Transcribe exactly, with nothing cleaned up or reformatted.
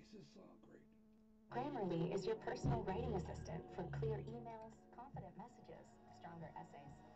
makes this uh, great. Grammarly is your personal writing assistant for clear emails, confident messages, stronger essays.